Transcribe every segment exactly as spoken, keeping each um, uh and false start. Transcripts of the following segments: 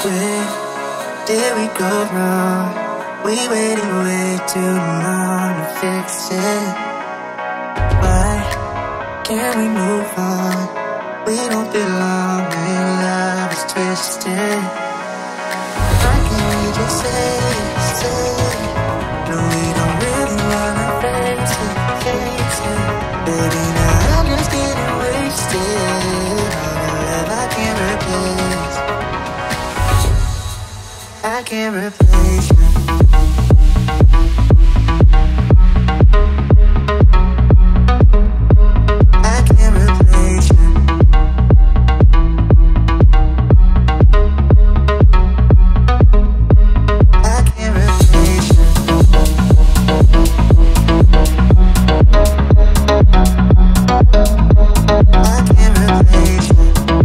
Where did we go wrong? We waited way too long to fix it. Why can't we move on? We don't belong when love is twisted. Why can't we just say, say no, we don't really wanna face it, face it. Baby, now I'm just getting wasted on a love I can't replace. I can't replace you. I can't replace you. I can't replace you. I can't replace you.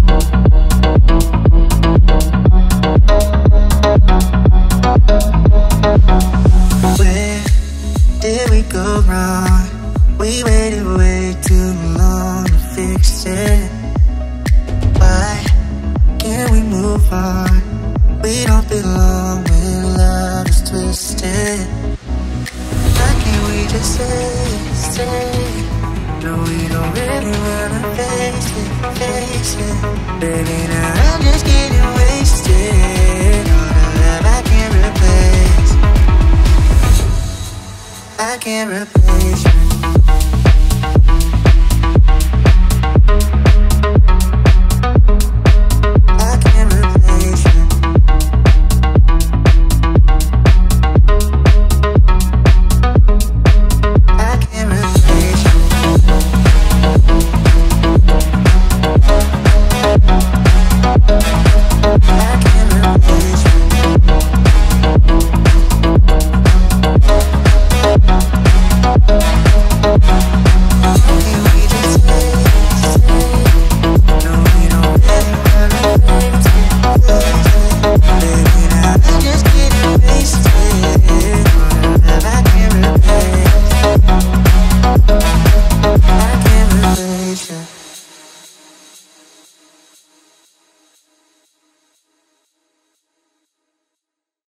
Where did we go wrong? We waited way too long to fix it. Why can't we move on? We don't belong when love is twisted. Why can't we just say, say no, we don't really wanna face it, face it. Baby, now I'm just getting wasted on a love I can't replace. I can't replace.